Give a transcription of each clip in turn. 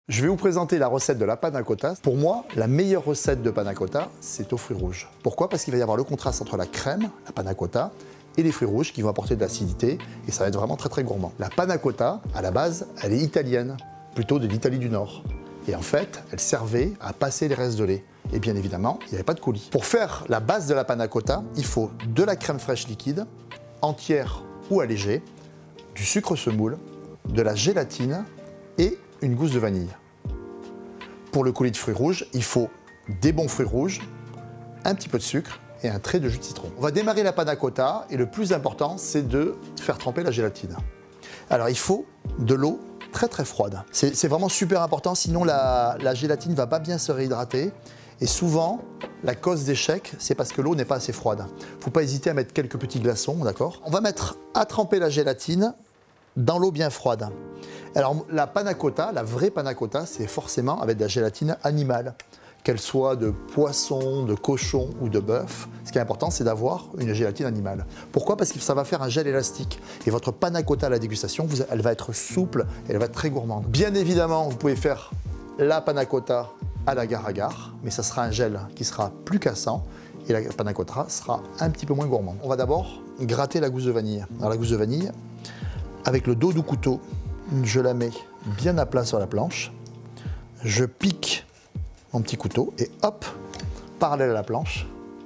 Je vais vous présenter la recette de la panna cotta. Pour moi, la meilleure recette de panna cotta, c'est aux fruits rouges. Pourquoi? Parce qu'il va y avoir le contraste entre la crème, la panna cotta, et les fruits rouges qui vont apporter de l'acidité et ça va être vraiment très très gourmand. La panna cotta, à la base, elle est italienne, plutôt de l'Italie du Nord. Et en fait, elle servait à passer les restes de lait. Et bien évidemment, il n'y avait pas de coulis. Pour faire la base de la panna cotta, il faut de la crème fraîche liquide, entière ou allégée, du sucre semoule, de la gélatine et une gousse de vanille. Pour le coulis de fruits rouges, il faut des bons fruits rouges, un petit peu de sucre et un trait de jus de citron. On va démarrer la panna cotta et le plus important, c'est de faire tremper la gélatine. Alors il faut de l'eau très très froide. C'est vraiment super important, sinon la gélatine ne va pas bien se réhydrater. Et souvent, la cause d'échec, c'est parce que l'eau n'est pas assez froide. Il ne faut pas hésiter à mettre quelques petits glaçons, d'accord? On va mettre à tremper la gélatine dans l'eau bien froide. Alors la panna cotta, la vraie panna cotta, c'est forcément avec de la gélatine animale, qu'elle soit de poisson, de cochon ou de bœuf. Ce qui est important, c'est d'avoir une gélatine animale. Pourquoi? Parce que ça va faire un gel élastique. Et votre panna cotta à la dégustation, elle va être souple et elle va être très gourmande. Bien évidemment, vous pouvez faire la panna cotta à l'agar-agar, mais ça sera un gel qui sera plus cassant et la panna cotta sera un petit peu moins gourmande. On va d'abord gratter la gousse de vanille. Alors la gousse de vanille, avec le dos du couteau, je la mets bien à plat sur la planche. Je pique mon petit couteau et hop, parallèle à la planche,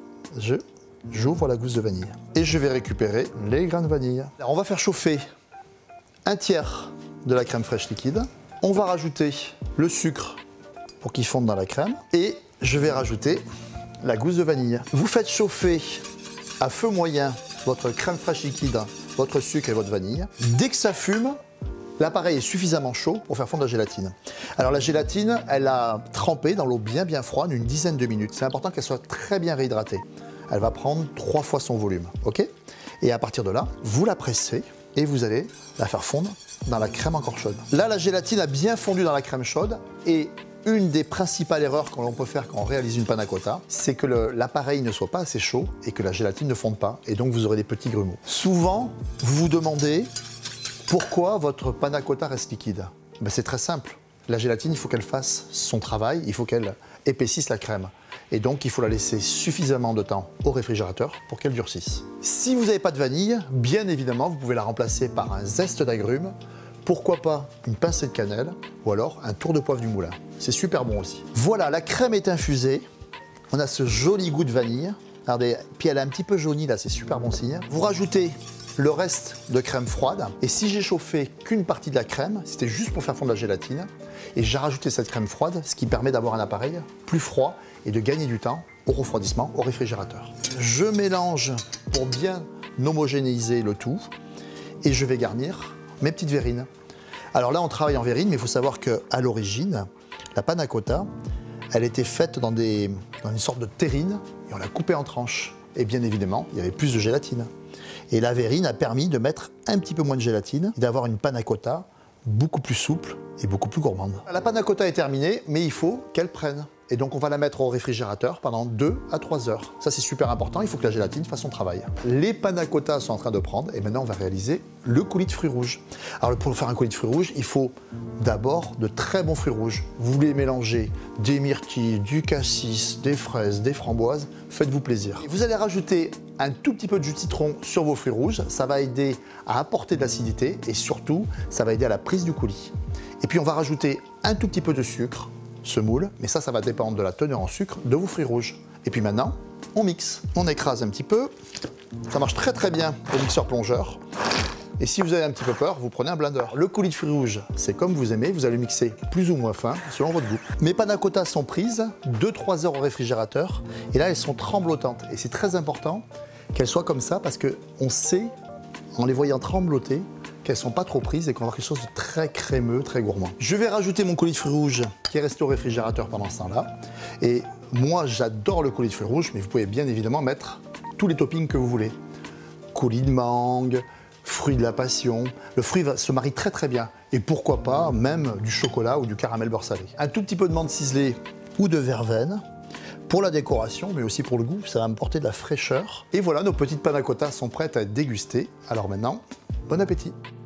j'ouvre la gousse de vanille. Et je vais récupérer les grains de vanille. Alors on va faire chauffer un tiers de la crème fraîche liquide. On va rajouter le sucre pour qu'il fonde dans la crème. Et je vais rajouter la gousse de vanille. Vous faites chauffer à feu moyen votre crème fraîche liquide, votre sucre et votre vanille. Dès que ça fume, l'appareil est suffisamment chaud pour faire fondre la gélatine. Alors la gélatine, elle a trempé dans l'eau bien froide une dizaine de minutes. C'est important qu'elle soit très bien réhydratée. Elle va prendre 3 fois son volume, ok? Et à partir de là, vous la pressez et vous allez la faire fondre dans la crème encore chaude. Là, la gélatine a bien fondu dans la crème chaude et une des principales erreurs que l'on peut faire quand on réalise une panna cotta, c'est que l'appareil ne soit pas assez chaud et que la gélatine ne fonde pas et donc vous aurez des petits grumeaux. Souvent, vous vous demandez pourquoi votre panna cotta reste liquide. Ben, c'est très simple. La gélatine, il faut qu'elle fasse son travail, il faut qu'elle épaississe la crème. Et donc, il faut la laisser suffisamment de temps au réfrigérateur pour qu'elle durcisse. Si vous n'avez pas de vanille, bien évidemment, vous pouvez la remplacer par un zeste d'agrumes. Pourquoi pas une pincée de cannelle ou alors un tour de poivre du moulin. C'est super bon aussi. Voilà, la crème est infusée. On a ce joli goût de vanille. Regardez, puis elle est un petit peu jaunie là, c'est super bon signe. Vous rajoutez le reste de crème froide. Et si j'ai chauffé qu'une partie de la crème, c'était juste pour faire fondre la gélatine. Et j'ai rajouté cette crème froide, ce qui permet d'avoir un appareil plus froid et de gagner du temps au refroidissement, au réfrigérateur. Je mélange pour bien homogénéiser le tout. Et je vais garnir mes petites verrines. Alors là, on travaille en verrine, mais il faut savoir qu'à l'origine, la panna cotta, elle était faite dans une sorte de terrine et on l'a coupée en tranches. Et bien évidemment, il y avait plus de gélatine. Et la verrine a permis de mettre un petit peu moins de gélatine et d'avoir une panna cotta beaucoup plus souple et beaucoup plus gourmande. La panna cotta est terminée, mais il faut qu'elle prenne. Et donc on va la mettre au réfrigérateur pendant 2 à 3 heures. Ça c'est super important, il faut que la gélatine fasse son travail. Les panna cotta sont en train de prendre et maintenant on va réaliser le coulis de fruits rouges. Alors pour faire un coulis de fruits rouges, il faut d'abord de très bons fruits rouges. Vous voulez mélanger des myrtilles, du cassis, des fraises, des framboises, faites-vous plaisir. Et vous allez rajouter un tout petit peu de jus de citron sur vos fruits rouges, ça va aider à apporter de l'acidité et surtout ça va aider à la prise du coulis. Et puis on va rajouter un tout petit peu de sucre semoule, mais ça va dépendre de la teneur en sucre de vos fruits rouges. Et puis maintenant, on mixe. On écrase un petit peu. Ça marche très très bien au mixeur plongeur. Et si vous avez un petit peu peur, vous prenez un blender. Le coulis de fruits rouges, c'est comme vous aimez, vous allez mixer plus ou moins fin, selon votre goût. Mes panna cotta sont prises 2-3 heures au réfrigérateur, et là elles sont tremblotantes. Et c'est très important qu'elles soient comme ça, parce qu'on sait, en les voyant trembloter, qu'elles ne sont pas trop prises et qu'on va avoir quelque chose de très crémeux, très gourmand. Je vais rajouter mon coulis de fruits rouges qui est resté au réfrigérateur pendant ce temps-là. Et moi, j'adore le coulis de fruits rouges, mais vous pouvez bien évidemment mettre tous les toppings que vous voulez. Coulis de mangue, fruits de la passion. Le fruit se marie très très bien. Et pourquoi pas même du chocolat ou du caramel beurre salé. Un tout petit peu de menthe ciselée ou de verveine. Pour la décoration, mais aussi pour le goût, ça va me porter de la fraîcheur. Et voilà, nos petites panna cotta sont prêtes à être dégustées. Alors maintenant, bon appétit!